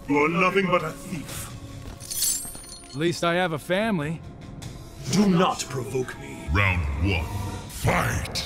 You're nothing but a thief. At least I have a family. Do not provoke me. Round 1. Fight!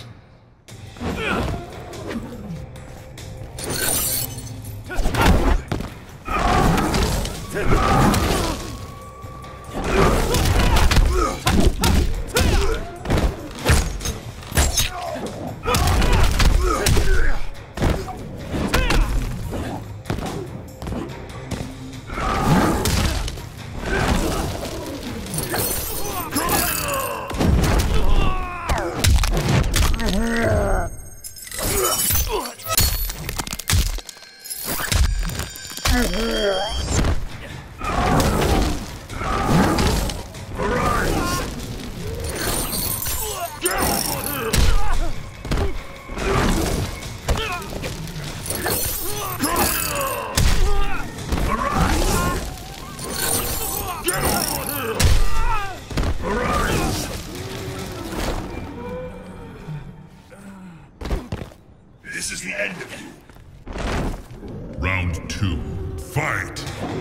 This is the end of you. Round 2. Fight!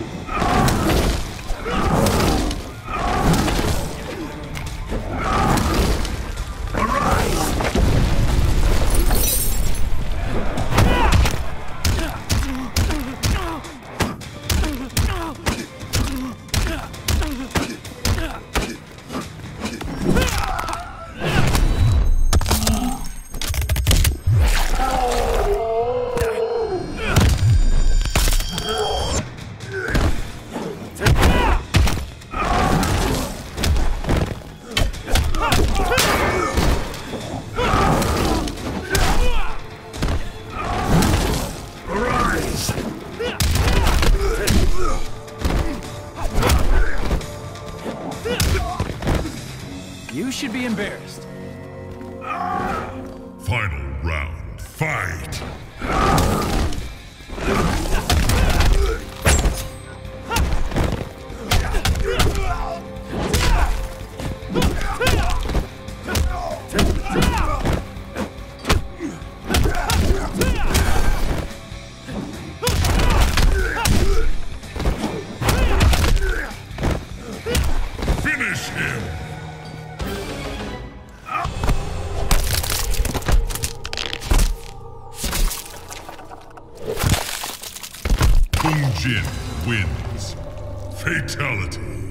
You should be embarrassed. Final round. Fight! Finish him! Jin wins. Fatality.